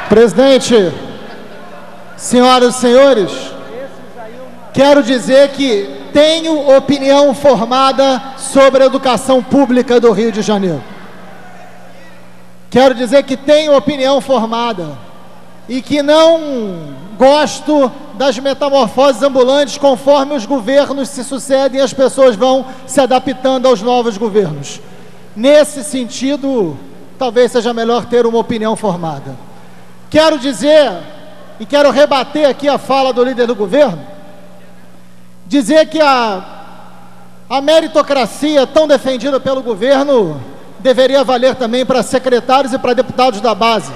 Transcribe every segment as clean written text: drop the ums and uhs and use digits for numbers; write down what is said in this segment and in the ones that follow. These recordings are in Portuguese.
Presidente, senhoras e senhores, quero dizer que tenho opinião formada sobre a educação pública do Rio de Janeiro. Quero dizer que tenho opinião formada e que não gosto das metamorfoses ambulantes conforme os governos se sucedem e as pessoas vão se adaptando aos novos governos. Nesse sentido, talvez seja melhor ter uma opinião formada. Quero dizer, e quero rebater aqui a fala do líder do governo, dizer que a meritocracia tão defendida pelo governo deveria valer também para secretários e para deputados da base,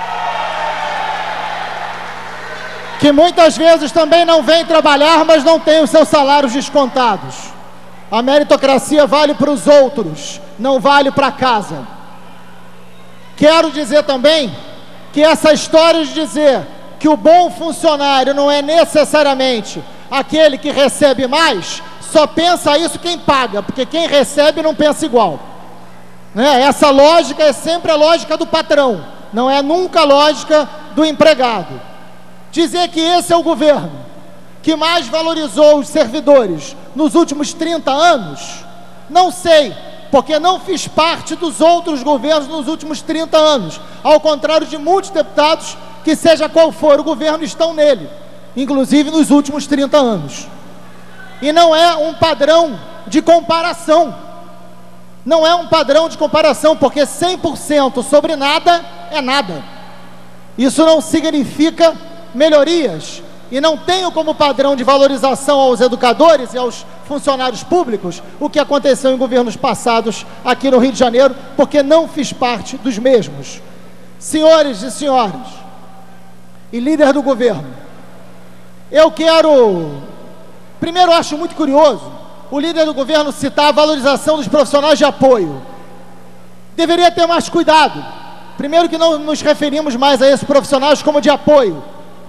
que muitas vezes também não vêm trabalhar, mas não têm os seus salários descontados. A meritocracia vale para os outros, não vale para casa. Quero dizer também que essa história de dizer que o bom funcionário não é necessariamente aquele que recebe mais, só pensa isso quem paga, porque quem recebe não pensa igual, né? Essa lógica é sempre a lógica do patrão, não é nunca a lógica do empregado. Dizer que esse é o governo que mais valorizou os servidores nos últimos 30 anos, não sei, porque não fiz parte dos outros governos nos últimos 30 anos, ao contrário de muitos deputados que, seja qual for o governo, estão nele, inclusive nos últimos 30 anos. E não é um padrão de comparação, não é um padrão de comparação, porque 100% sobre nada é nada. Isso não significa melhorias, e não tenho como padrão de valorização aos educadores e aos funcionários públicos o que aconteceu em governos passados aqui no Rio de Janeiro, porque não fiz parte dos mesmos. Senhores e senhoras, e líder do governo, eu quero... Primeiro, eu acho muito curioso o líder do governo citar a valorização dos profissionais de apoio. Deveria ter mais cuidado. Primeiro que não nos referimos mais a esses profissionais como de apoio.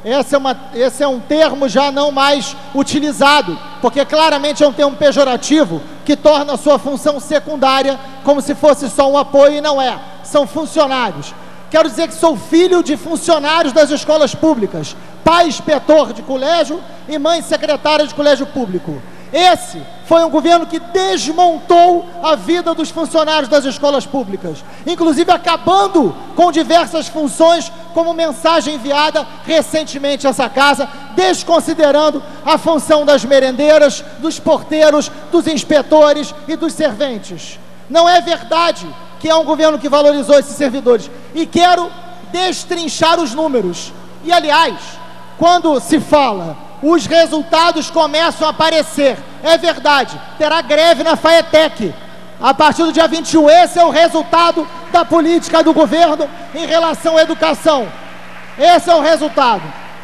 Esse é um termo já não mais utilizado, porque claramente é um termo pejorativo que torna a sua função secundária como se fosse só um apoio, e não é. São funcionários. Quero dizer que sou filho de funcionários das escolas públicas, pai inspetor de colégio e mãe secretária de colégio público. Esse foi um governo que desmontou a vida dos funcionários das escolas públicas, inclusive acabando com diversas funções, como mensagem enviada recentemente a essa casa, desconsiderando a função das merendeiras, dos porteiros, dos inspetores e dos serventes. Não é verdade que é um governo que valorizou esses servidores, e quero destrinchar os números. E aliás, quando se fala os resultados começam a aparecer, é verdade, terá greve na FAETEC a partir do dia 21, esse é o resultado da política do governo em relação à educação, esse é o resultado.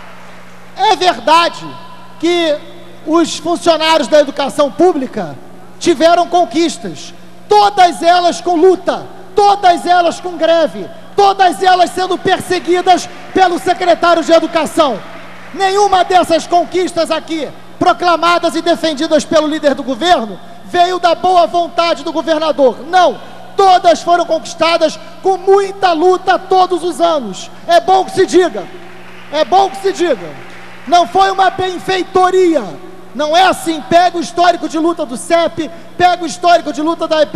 É verdade que os funcionários da educação pública tiveram conquistas, todas elas com luta, todas elas com greve, todas elas sendo perseguidas pelo secretário de Educação. Nenhuma dessas conquistas aqui, proclamadas e defendidas pelo líder do governo, veio da boa vontade do governador. Não, todas foram conquistadas com muita luta todos os anos. É bom que se diga, é bom que se diga. Não foi uma benfeitoria, não é assim. Pega o histórico de luta do CEP, pega o histórico de luta da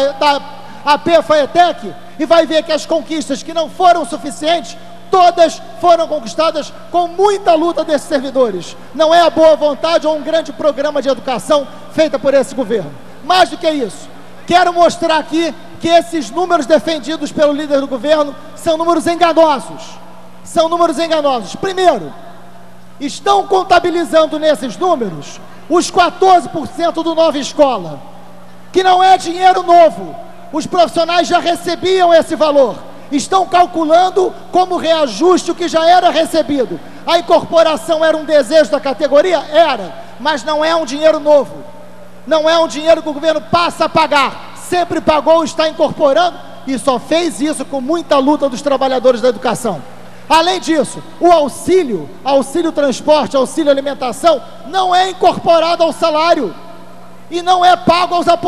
AP-FAETEC e vai ver que as conquistas que não foram suficientes, todas foram conquistadas com muita luta desses servidores. Não é a boa vontade ou um grande programa de educação feita por esse governo. Mais do que isso, quero mostrar aqui que esses números defendidos pelo líder do governo são números enganosos. São números enganosos. Primeiro, estão contabilizando nesses números os 14% do Nova Escola, que não é dinheiro novo. Os profissionais já recebiam esse valor. Estão calculando como reajuste o que já era recebido. A incorporação era um desejo da categoria? Era, mas não é um dinheiro novo. Não é um dinheiro que o governo passa a pagar. Sempre pagou, está incorporando, e só fez isso com muita luta dos trabalhadores da educação. Além disso, o auxílio transporte, auxílio alimentação, não é incorporado ao salário e não é pago aos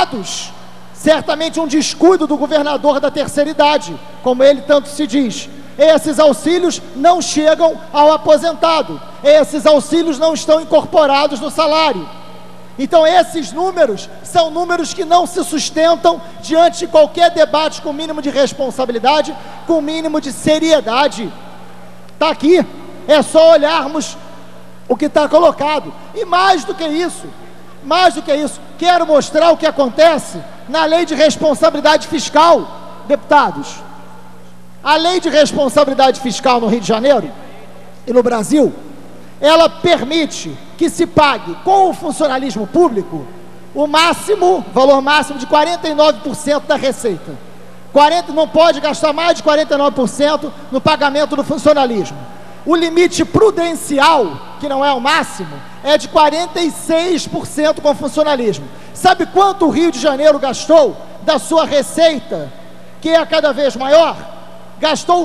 aposentados. Certamente um descuido do governador da terceira idade, como ele tanto se diz. esses auxílios não chegam ao aposentado, esses auxílios não estão incorporados no salário. Então esses números são números que não se sustentam diante de qualquer debate com o mínimo de responsabilidade, com o mínimo de seriedade. Está aqui, é só olharmos o que está colocado. E mais do que isso, quero mostrar o que acontece na lei de responsabilidade fiscal, deputados. A lei de responsabilidade fiscal no Rio de Janeiro e no Brasil, ela permite que se pague com o funcionalismo público o valor máximo de 49% da receita. Não pode gastar mais de 49% no pagamento do funcionalismo. O limite prudencial, que não é o máximo, é de 46% com funcionalismo. Sabe quanto o Rio de Janeiro gastou da sua receita, que é cada vez maior? Gastou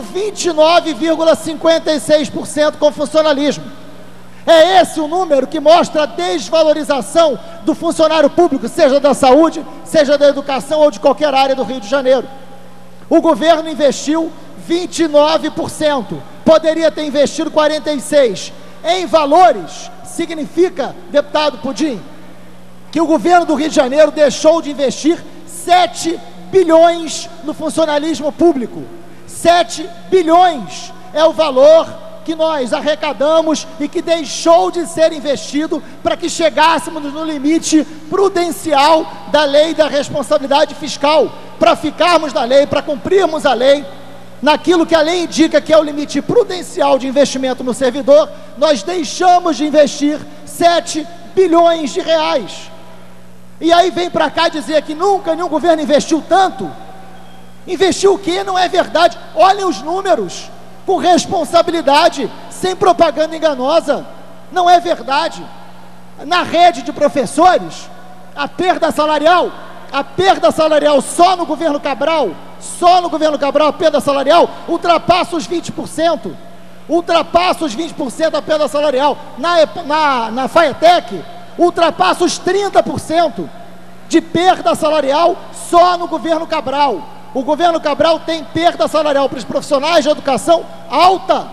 29,56% com funcionalismo. É esse o número que mostra a desvalorização do funcionário público, seja da saúde, seja da educação ou de qualquer área do Rio de Janeiro. O governo investiu 29%, poderia ter investido 46%. Em valores, significa, deputado Pudim, que o governo do Rio de Janeiro deixou de investir 7 bilhões no funcionalismo público. 7 bilhões é o valor que nós arrecadamos e que deixou de ser investido para que chegássemos no limite prudencial da lei da responsabilidade fiscal, para ficarmos na lei, para cumprirmos a lei, naquilo que a lei indica que é o limite prudencial de investimento no servidor. Nós deixamos de investir 7 bilhões de reais. E aí vem para cá dizer que nunca nenhum governo investiu tanto. Investiu o quê? Não é verdade. Olhem os números, com responsabilidade, sem propaganda enganosa. Não é verdade. Na rede de professores, a perda salarial só no governo Cabral, a perda salarial ultrapassa os 20%. Ultrapassa os 20% a perda salarial. Na FAETEC, ultrapassa os 30% de perda salarial só no governo Cabral. O governo Cabral tem perda salarial para os profissionais de educação alta.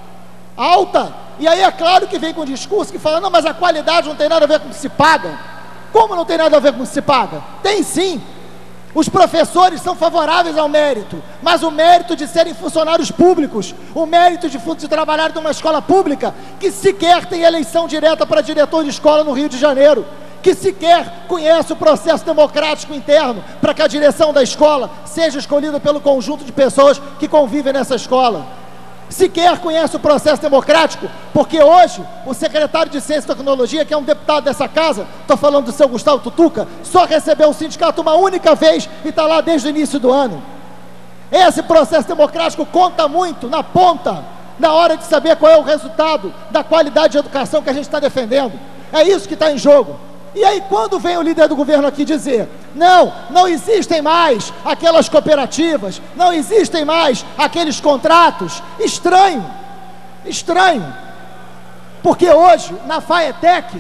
E aí é claro que vem com um discurso que fala, não, mas a qualidade não tem nada a ver com o que se paga. Como não tem nada a ver com o que se paga? Tem sim. Os professores são favoráveis ao mérito, mas o mérito de serem funcionários públicos, o mérito de trabalhar numa escola pública, que sequer tem eleição direta para diretor de escola no Rio de Janeiro, que sequer conhece o processo democrático interno para que a direção da escola seja escolhida pelo conjunto de pessoas que convivem nessa escola. Sequer conhece o processo democrático, porque hoje o secretário de Ciência e Tecnologia, que é um deputado dessa casa, estou falando do seu Gustavo Tutuca, só recebeu o sindicato uma única vez e está lá desde o início do ano. Esse processo democrático conta muito na ponta, na hora de saber qual é o resultado da qualidade de educação que a gente está defendendo. É isso que está em jogo. E aí quando vem o líder do governo aqui dizer, não existem mais aquelas cooperativas, não existem mais aqueles contratos, estranho, porque hoje na FAETEC,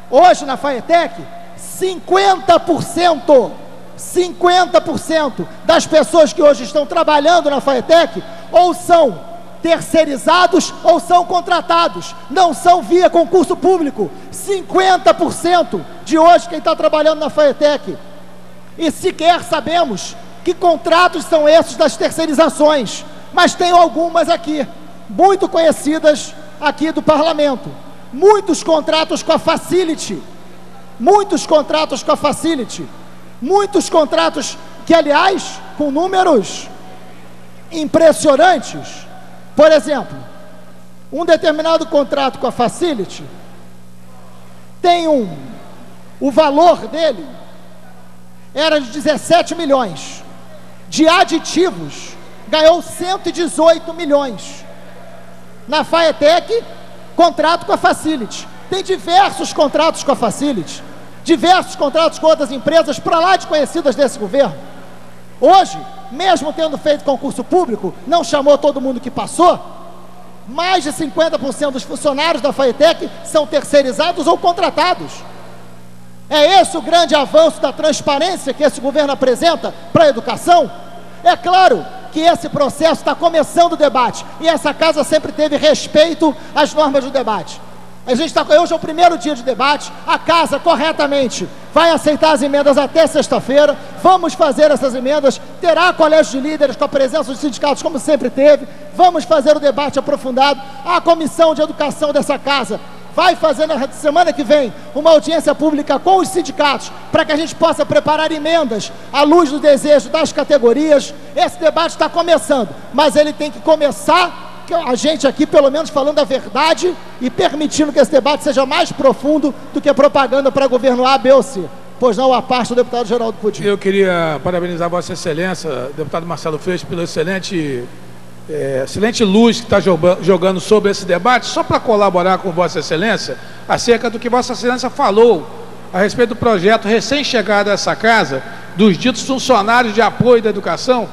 50% das pessoas que hoje estão trabalhando na FAETEC ou são terceirizados ou são contratados, não são via concurso público. 50% de hoje quem está trabalhando na FAETEC. E sequer sabemos que contratos são esses das terceirizações, mas tem algumas aqui, muito conhecidas aqui do parlamento. Muitos contratos com a Facility, muitos contratos que, aliás, com números impressionantes. Por exemplo, um determinado contrato com a Facility tem o valor dele era de 17 milhões, de aditivos ganhou 118 milhões. Na FAETEC, contrato com a Facility, tem diversos contratos com a Facility, diversos contratos com outras empresas para lá de conhecidas desse governo. Hoje, mesmo tendo feito concurso público, não chamou todo mundo que passou, mais de 50% dos funcionários da FAETEC são terceirizados ou contratados. É esse o grande avanço da transparência que esse governo apresenta para a educação? É claro que esse processo está começando o debate, e essa casa sempre teve respeito às normas do debate. Hoje é o primeiro dia de debate, a casa corretamente vai aceitar as emendas até sexta-feira, vamos fazer essas emendas, terá colégio de líderes com a presença dos sindicatos como sempre teve, vamos fazer o debate aprofundado, a comissão de educação dessa casa vai fazer na semana que vem uma audiência pública com os sindicatos para que a gente possa preparar emendas à luz do desejo das categorias. Esse debate está começando, mas ele tem que começar a gente aqui pelo menos falando a verdade e permitindo que esse debate seja mais profundo do que propaganda para governo A, B ou C. Pois não, a parte do deputado Geraldo Coutinho. Eu queria parabenizar Vossa Excelência, deputado Marcelo Freixo, pela excelente luz que está jogando sobre esse debate, só para colaborar com Vossa Excelência, acerca do que Vossa Excelência falou a respeito do projeto recém-chegado a essa casa, dos ditos funcionários de apoio da educação.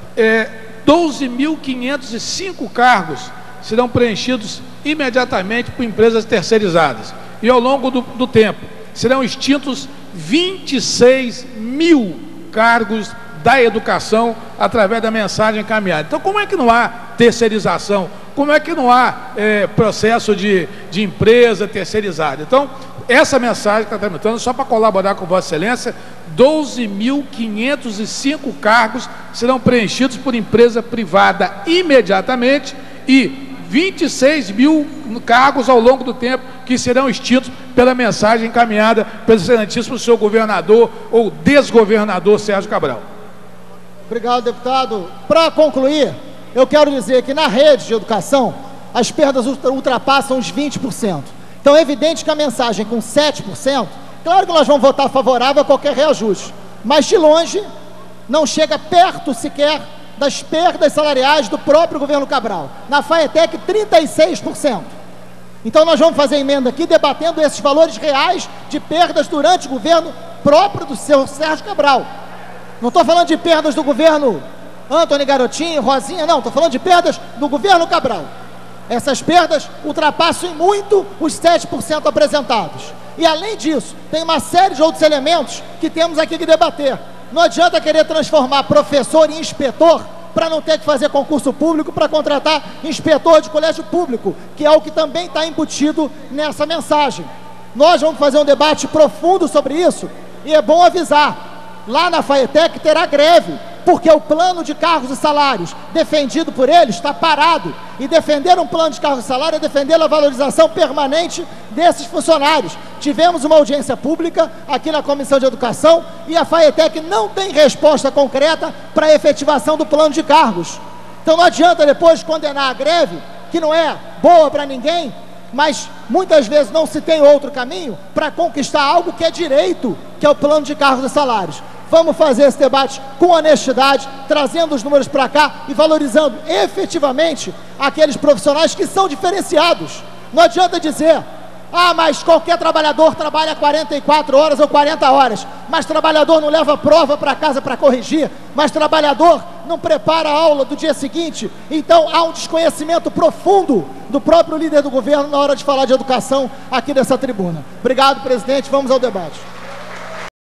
12.505 cargos serão preenchidos imediatamente por empresas terceirizadas. E ao longo do tempo, serão extintos 26 mil cargos da educação através da mensagem encaminhada. Então, como é que não há terceirização? Como é que não há processo de empresa terceirizada? Então, essa mensagem que está tramitando, só para colaborar com Vossa Excelência, 12.505 cargos serão preenchidos por empresa privada imediatamente e 26 mil cargos ao longo do tempo que serão extintos pela mensagem encaminhada pelo excelentíssimo senhor governador ou desgovernador Sérgio Cabral. Obrigado, deputado. Para concluir, eu quero dizer que na rede de educação as perdas ultrapassam os 20%. Então é evidente que a mensagem com 7%, claro que nós vamos votar favorável a qualquer reajuste, mas de longe não chega perto sequer das perdas salariais do próprio governo Cabral. Na FAETEC, 36%. Então nós vamos fazer emenda aqui debatendo esses valores reais de perdas durante o governo próprio do seu Sérgio Cabral. Não estou falando de perdas do governo Antony Garotinho, Rosinha, não, estou falando de perdas do governo Cabral. Essas perdas ultrapassam em muito os 7% apresentados. E além disso, tem uma série de outros elementos que temos aqui que debater. Não adianta querer transformar professor em inspetor para não ter que fazer concurso público para contratar inspetor de colégio público, que é o que também está embutido nessa mensagem. Nós vamos fazer um debate profundo sobre isso e é bom avisar, lá na FAETEC terá greve, porque o plano de cargos e salários defendido por eles está parado, e defender um plano de cargos e salário é defender a valorização permanente desses funcionários. Tivemos uma audiência pública aqui na Comissão de Educação e a FAETEC não tem resposta concreta para a efetivação do plano de cargos. Então não adianta depois condenar a greve, que não é boa para ninguém, mas muitas vezes não se tem outro caminho para conquistar algo que é direito, que é o plano de cargos e salários. Vamos fazer esse debate com honestidade, trazendo os números para cá e valorizando efetivamente aqueles profissionais que são diferenciados. Não adianta dizer, mas qualquer trabalhador trabalha 44 horas ou 40 horas, mas trabalhador não leva prova para casa para corrigir, mas trabalhador não prepara a aula do dia seguinte. Então há um desconhecimento profundo do próprio líder do governo na hora de falar de educação aqui nessa tribuna. Obrigado, presidente, vamos ao debate.